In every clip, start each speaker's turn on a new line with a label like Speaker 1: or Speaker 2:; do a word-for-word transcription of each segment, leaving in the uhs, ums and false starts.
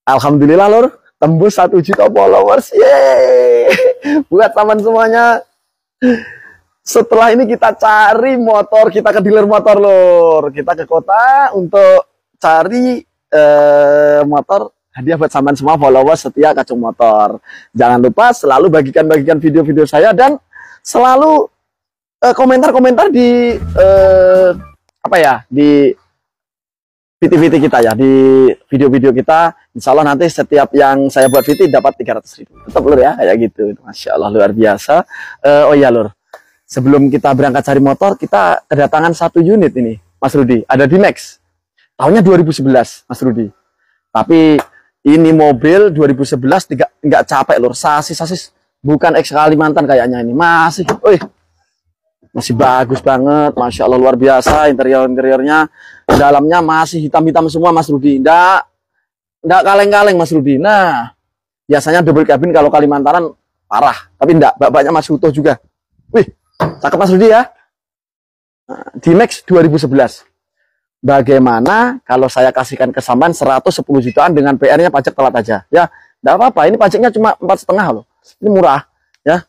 Speaker 1: Alhamdulillah lor, tembus satu juta followers. Yeay. Buat teman semuanya. Setelah ini kita cari motor, kita ke dealer motor lor. Kita ke kota untuk cari eh, motor hadiah buat teman semua followers setia Kacung Motor. Jangan lupa selalu bagikan-bagikan video-video saya dan selalu komentar-komentar eh, di eh, apa ya di V T V T kita ya, di video-video kita. Insya Allah nanti setiap yang saya buat V T dapat tiga ratus ribu. Tetap lur ya, kayak gitu. Masya Allah luar biasa. Uh, oh iya lur, sebelum kita berangkat cari motor, kita kedatangan satu unit ini, Mas Rudi. Ada di Next. Tahunnya dua ribu sebelas, Mas Rudi. Tapi ini mobil dua ribu sebelas tidak nggak capek lur. Sasis-sasis bukan X Kalimantan kayaknya ini. Masih, wih, masih bagus banget. Masya Allah luar biasa. Interior-interiornya, dalamnya masih hitam-hitam semua Mas Rudi. Nggak, nggak kaleng-kaleng Mas Rudi. Nah, biasanya double cabin kalau Kalimantanan parah. Tapi enggak, bapaknya masih utuh juga. Wih, cakep Mas Rudi ya. Di Next dua ribu sebelas. Bagaimana kalau saya kasihkan kesamaan seratus sepuluh jutaan dengan P R-nya pajak telat aja? Ya, enggak apa-apa. Ini pajaknya cuma empat setengah loh. Ini murah, ya.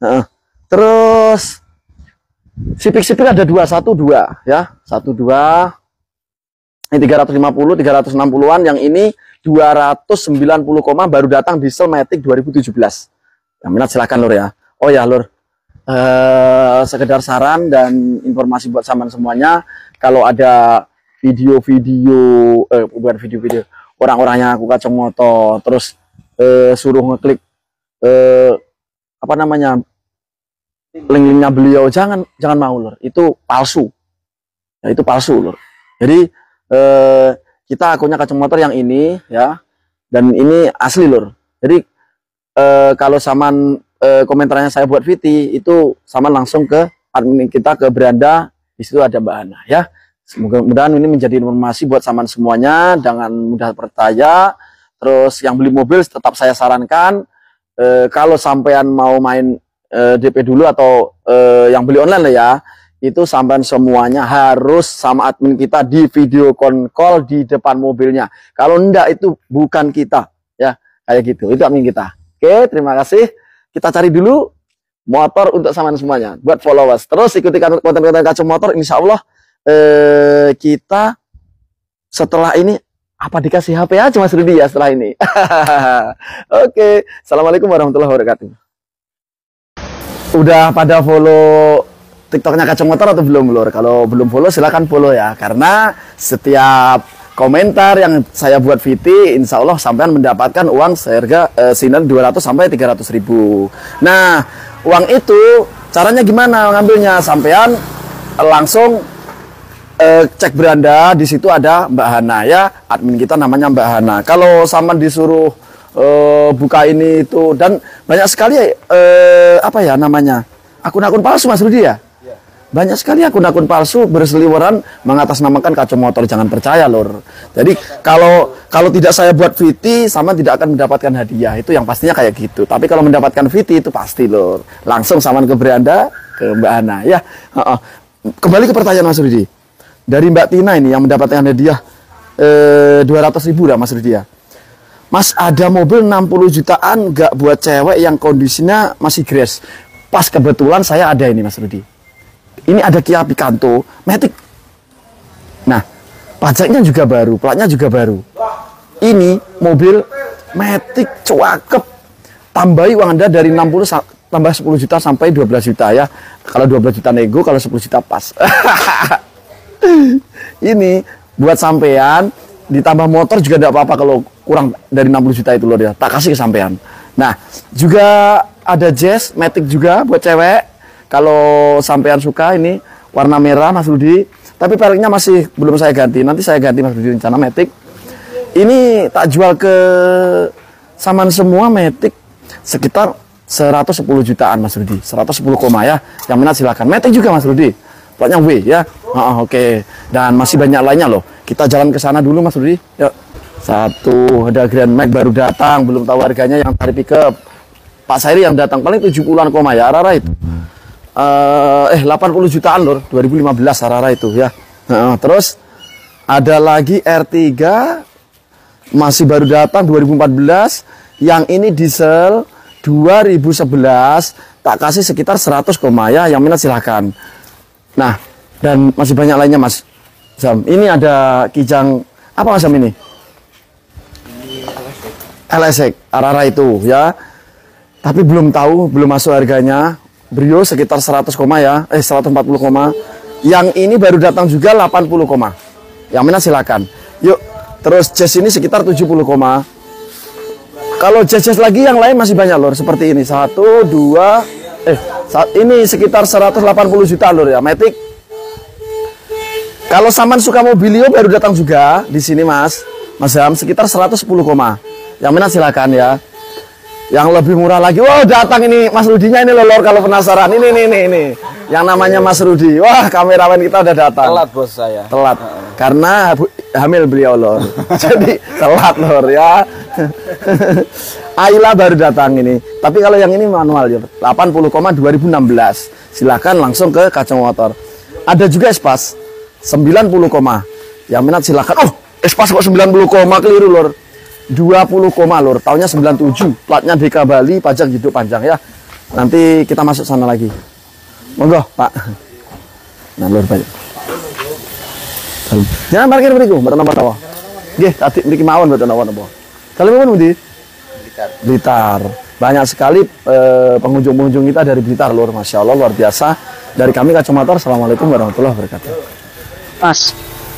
Speaker 1: Terus sipik-sipik ada dua satu dua ya, satu dua. Ini tiga ratus lima puluh, tiga ratus enam puluhan, yang ini dua ratus sembilan puluh koma baru datang diesel Matic dua ribu tujuh belas. Yang minat silahkan lur ya. Oh ya lur, eh, sekedar saran dan informasi buat saman semuanya, kalau ada video-video eh bukan video-video orang-orangnya aku Kacung Motor terus eh, suruh ngeklik eh, apa namanya link-linknya beliau, jangan jangan mau lur, itu palsu ya, itu palsu lur. Jadi eh, kita akunnya Kacung Motor yang ini ya, dan ini asli lur. Jadi eh, kalau saman eh, komentarnya saya buat V T itu saman langsung ke admin kita, ke beranda, di situ ada Mbak Hana ya. Semoga-mudahan ini menjadi informasi buat saman semuanya, jangan mudah percaya. Terus yang beli mobil tetap saya sarankan eh, kalau sampean mau main eh, D P dulu atau eh, yang beli online lah ya, itu sampean semuanya harus sama admin kita di video call di depan mobilnya. Kalau enggak itu bukan kita ya, kayak gitu. Itu admin kita. Oke, terima kasih. Kita cari dulu motor untuk saman semuanya buat followers. Terus ikuti konten-konten Kacung Motor, insya Allah eh, kita setelah ini apa dikasih H P aja Mas Rudi ya setelah ini. Oke, assalamualaikum warahmatullahi wabarakatuh. Udah pada follow TikToknya Kacung Motor atau belum lur? Kalau belum follow silahkan follow ya, karena setiap komentar yang saya buat V T insya Allah sampean mendapatkan uang seharga eh, sinar dua ratus sampai tiga ratus ribu. Nah, uang itu caranya gimana ngambilnya? Sampean langsung eh, cek beranda, di situ ada Mbak Hana ya, admin kita namanya Mbak Hana. Kalau sampean disuruh eh, buka ini itu, dan banyak sekali eh, apa ya namanya, akun-akun palsu Mas Rudi ya. Banyak sekali akun-akun palsu berseliweran mengatasnamakan Kacung Motor, jangan percaya lor. Jadi kalau kalau tidak saya buat V T sama tidak akan mendapatkan hadiah, itu yang pastinya kayak gitu. Tapi kalau mendapatkan V T itu pasti lor. Langsung saman ke beranda, ke Mbak Hana ya. Uh -uh. Kembali ke pertanyaan Mas Rudi. Dari Mbak Tina ini yang mendapatkan hadiah eh, dua ratus ribu dah Mas Rudi ya. Mas, ada mobil enam puluh jutaan nggak buat cewek yang kondisinya masih grass? Pas kebetulan saya ada ini Mas Rudi. Ini ada Kia Picanto Matic. Nah, pajaknya juga baru, platnya juga baru. Ini mobil Matic cakep. Tambahi uang Anda dari enam puluh tambah sepuluh juta sampai dua belas juta ya. Kalau dua belas juta nego, kalau sepuluh juta pas. Ini buat sampean, ditambah motor juga tidak apa-apa kalau kurang dari enam puluh juta itu loh dia. Tak kasih ke sampean. Nah, juga ada Jazz Matic juga buat cewek. Kalau sampean suka ini warna merah Mas Rudi, tapi peleknya masih belum saya ganti. Nanti saya ganti Mas Rudi, rencana Matic. Ini tak jual ke saman semua Matic sekitar seratus sepuluh jutaan Mas Rudi. seratus sepuluh koma ya. Yang minat silakan. Matic juga Mas Rudi. Platnya W ya. Oh, oke. Okay. Dan masih banyak lainnya loh. Kita jalan ke sana dulu Mas Rudi. Yuk. Satu, ada Grand Max baru datang, belum tahu harganya, yang tarik pickup. Pak Sairi yang datang paling tujuh puluhan koma ya, Arara itu. Uh, eh delapan puluh jutaan lor, dua ribu lima belas Arara itu ya. Nah, terus ada lagi R tiga masih baru datang dua ribu empat belas. Yang ini diesel dua ribu sebelas, tak kasih sekitar seratus koma ya, yang minat silahkan. Nah, dan masih banyak lainnya Mas Zam. Ini ada kijang apa Mas Zam ini? L S X, Arara itu ya. Tapi belum tahu, belum masuk harganya. Brio sekitar seratus koma ya, eh seratus empat puluh koma. Yang ini baru datang juga delapan puluh koma. Yang minat silakan. Yuk, terus jazz ini sekitar tujuh puluh koma. Kalau jazz lagi yang lain masih banyak lor, seperti ini satu, dua, eh saat ini sekitar seratus delapan puluh juta lor ya, Matic. Kalau Saman suka mobilio baru datang juga di sini Mas, Mas Ham sekitar seratus sepuluh koma. Yang minat silakan ya. Yang lebih murah lagi, wow datang ini Mas Rudinya ini lor kalau penasaran. Ini ini ini ini. Yang namanya Mas Rudi. Wah, kameramen kita udah datang.
Speaker 2: Telat bos saya.
Speaker 1: Telat. Karena hamil beliau lor. Jadi telat lor ya. Ayla baru datang ini. Tapi kalau yang ini manual ya, delapan puluh koma dua ribu enam belas. Silakan langsung ke Kacang Motor. Ada juga Espas sembilan puluh koma. Yang minat silakan. Oh, Espas kok sembilan puluh koma, keliru lor. dua puluh koma lor, tahunnya sembilan puluh tujuh, platnya D K Bali, pajak hidup panjang ya. Nanti kita masuk sana lagi. Monggo, Pak. Nah, lor banyak. Jangan parkir beriku, mboten napa-napa. Nggih, tadi mriki mawon mboten napa-napa. Kalau mau ndi? Blitar. Blitar. Banyak sekali eh, pengunjung-pengunjung kita dari Blitar lor, Masya Allah luar biasa. Dari kami Kacang Motor, Assalamualaikum warahmatullahi wabarakatuh.
Speaker 3: Mas.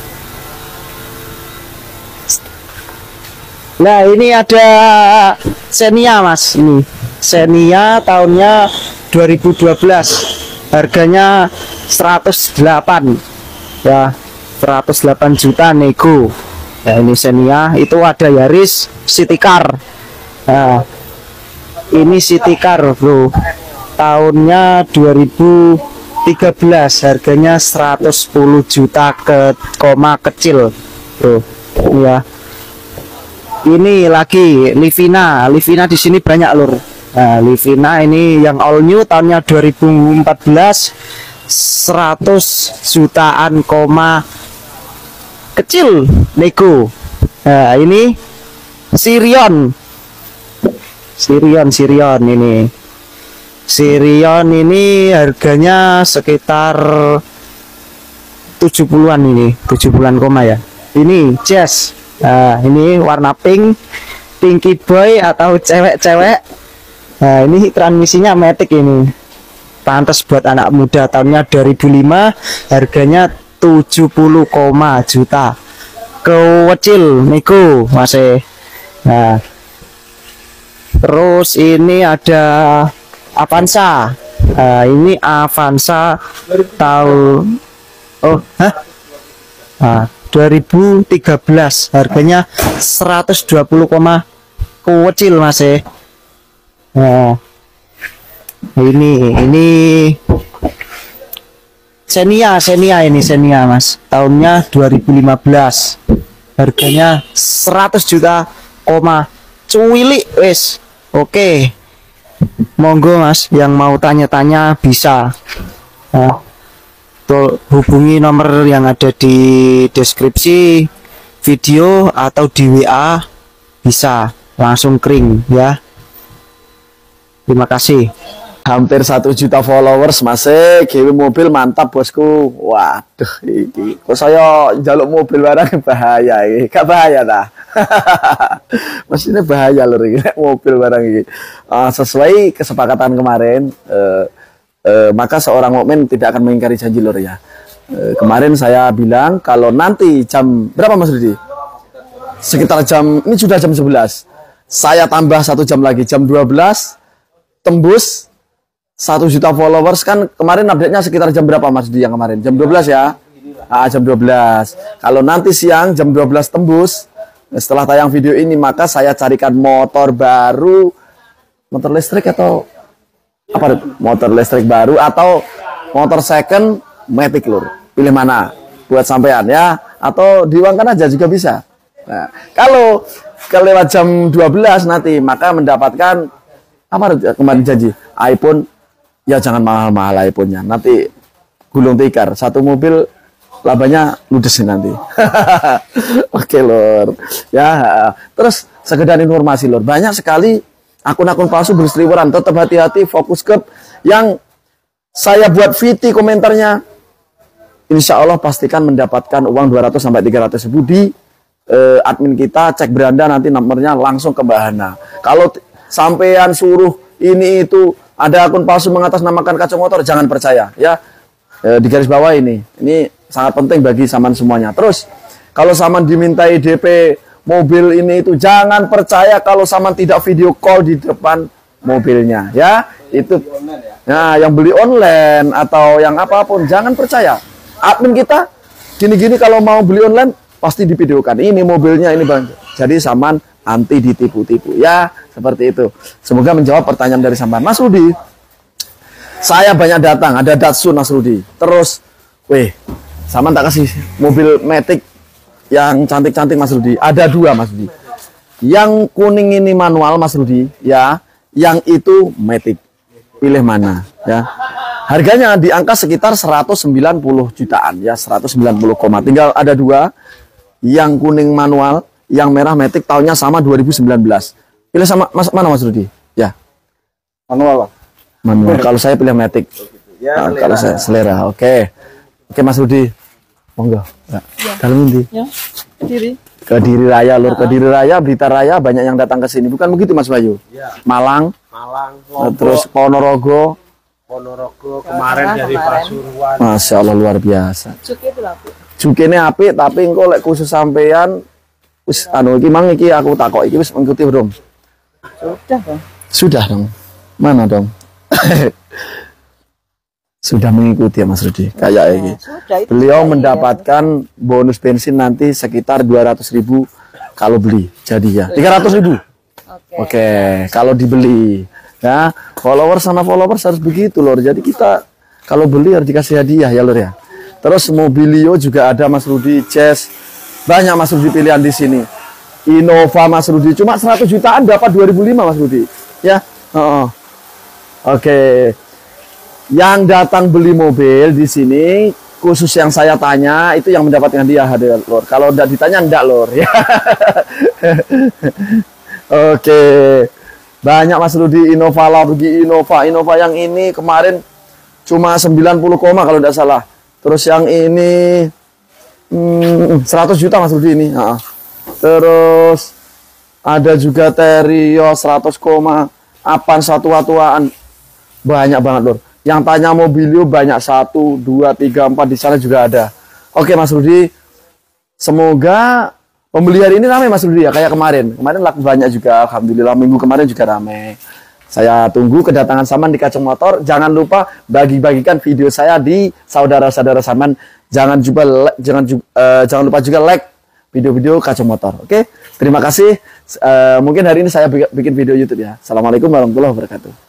Speaker 3: Nah ini ada Xenia Mas, ini Xenia tahunnya dua ribu dua belas, harganya seratus delapan ya, seratus delapan juta nego. Nah ini Xenia, itu ada Yaris City Car. Nah ini City Car bro, tahunnya dua ribu tiga belas, harganya seratus sepuluh juta ke koma kecil bro ya. Ini lagi Livina, Livina di sini banyak lur. Nah, Livina ini yang all new tahunnya dua ribu empat belas, seratus jutaan koma kecil nego. Nah, ini Sirion. Sirion, Sirion ini. Sirion ini harganya sekitar tujuh puluhan ini, tujuh puluhan koma ya. Ini Jazz. Nah, ini warna pink, pinky boy atau cewek-cewek. Nah, ini transmisinya matic ini. Pantas buat anak muda, tahunnya dua ribu lima, harganya tujuh puluh koma juta. Kecil nego masih. Nah. Terus ini ada Avanza. Nah, ini Avanza tahun oh, hah? Nah, dua ribu tiga belas, harganya seratus dua puluh koma kecil masih. Nah, ini ini Xenia, Xenia ini Xenia Mas, tahunnya dua ribu lima belas, harganya seratus juta koma cuili wes. Oke, monggo Mas yang mau tanya-tanya bisa. Nah, tuh, hubungi nomor yang ada di deskripsi video atau di W A, bisa langsung kring ya. Terima kasih.
Speaker 1: Hampir satu juta followers masih G W mobil mantap bosku. Waduh ini kok saya jaluk mobil barang bahaya ini. Gak bahaya dah. Maksudnya bahaya loh ini mobil barang ini. Uh, sesuai kesepakatan kemarin uh, uh, maka seorang mukmin tidak akan mengingkari janji lor ya. Uh, kemarin saya bilang kalau nanti jam berapa Mas Rudi? Sekitar jam ini sudah jam sebelas. Saya tambah satu jam lagi, jam dua belas tembus satu juta followers. Kan kemarin update-nya sekitar jam berapa Mas di yang kemarin? Jam dua belas ya? Ah, jam dua belas. Kalau nanti siang jam dua belas tembus, setelah tayang video ini, maka saya carikan motor baru, motor listrik atau apa? Motor listrik baru atau motor second matic lur. Pilih mana? Buat sampean ya, atau diuangkan aja juga bisa. Nah, kalau kelewat jam dua belas nanti, maka mendapatkan apa kemarin janji? iPhone. Ya jangan mahal-mahal iPhone-nya. Nanti gulung tikar. Satu mobil labanya ludes nih nanti. Oke lor, ya. Terus sekedar informasi lor, banyak sekali akun-akun palsu berseliweran. Tetap hati-hati, fokus ke yang saya buat V T komentarnya. Insya Allah pastikan mendapatkan uang dua ratus sampai tiga ratus ribu di eh, admin kita. Cek beranda nanti nomornya langsung ke Mbak Hana. Kalau sampean suruh ini itu ada akun palsu mengatasnamakan kacang motor, jangan percaya ya. E, di garis bawah ini, ini sangat penting bagi Saman semuanya. Terus kalau Saman dimintai D P mobil ini itu jangan percaya kalau Saman tidak video call di depan mobilnya ya. Itu nah yang beli online atau yang apapun jangan percaya. Admin kita gini-gini kalau mau beli online pasti divideokan. Ini mobilnya ini Bang. Jadi Saman anti ditipu-tipu ya, seperti itu. Semoga menjawab pertanyaan dari Saman. Mas Rudi, saya banyak datang, ada Datsun Mas Rudi. Terus, weh, Saman tak kasih mobil Matic yang cantik-cantik Mas Rudi. Ada dua Mas Rudi. Yang kuning ini manual Mas Rudi, ya. Yang itu Matic. Pilih mana, ya. Harganya di angka sekitar seratus sembilan puluh jutaan, ya, seratus sembilan puluh, tinggal ada dua. Yang kuning manual, yang merah Matic tahunnya sama dua ribu sembilan belas. Pilih sama mas, mana Mas Rudi? Ya.
Speaker 3: Manual, Pak.
Speaker 1: Manual. Kalau saya pilih Matic.
Speaker 3: Ya,
Speaker 1: nah, kalau saya selera. Oke. Oke Mas Rudi. Monggo. Ya. Ya. Dalam ini.
Speaker 2: Ya. Diri.
Speaker 1: Kediri Raya, Lur. Kediri Raya, Blitar Raya banyak yang datang ke sini. Bukan begitu Mas Bayu?
Speaker 3: Ya.
Speaker 1: Malang.
Speaker 3: Malang.
Speaker 1: Lombok, terus Ponorogo.
Speaker 3: Ponorogo kemarin dari Pasuruan.
Speaker 1: Masya Allah luar biasa.
Speaker 2: Cuki itu apik.
Speaker 1: Cukine apik tapi engko lek khusus sampean wis anu iki mang iki aku takok iki wis mengikuti belum?
Speaker 2: Sudah, Bang.
Speaker 1: Sudah dong. Mana dong? Sudah mengikuti ya Mas Rudi. Kayak ini.
Speaker 2: Sudah, itu
Speaker 1: Beliau
Speaker 2: sudah,
Speaker 1: mendapatkan ya. Bonus bensin nanti sekitar dua ratus ribu kalau beli. Jadi ya tiga ratus ribu. Oke. Oke, kalau dibeli. Ya, followers sama followers harus begitu lor. Jadi kita kalau beli harus dikasih hadiah ya lor ya. Terus Mobilio juga ada Mas Rudi, Jazz. Banyak Mas Rudi pilihan di sini. Innova Mas Rudi cuma seratus jutaan dapat dua ribu lima Mas Rudi. Ya. Oh. Oke. Yang datang beli mobil di sini khusus yang saya tanya itu yang mendapatkan hadiah hadiah lor. Kalau tidak ditanya enggak lor ya. Oke. Banyak Mas Rudi Innova Lamborghini Innova Innova yang ini kemarin cuma sembilan puluh koma kalau tidak salah. Terus yang ini hmm, seratus juta Mas Rudi ini. Nah. Terus ada juga Terio seratus koma Apan satu atuaan. Banyak banget lor. Yang tanya Mobilio banyak satu, dua, tiga, empat di sana juga ada. Oke Mas Rudi. Semoga pembeli hari ini ramai Mas Rudi ya kayak kemarin. Kemarin laku banyak juga alhamdulillah, minggu kemarin juga ramai. Saya tunggu kedatangan Saman di Kacang Motor. Jangan lupa bagi-bagikan video saya di saudara-saudara Saman. Jangan juga jangan uh, jangan lupa juga like video-video Kacang Motor. Oke? Terima kasih. Uh, mungkin hari ini saya bikin video YouTube ya. Assalamualaikum warahmatullahi wabarakatuh.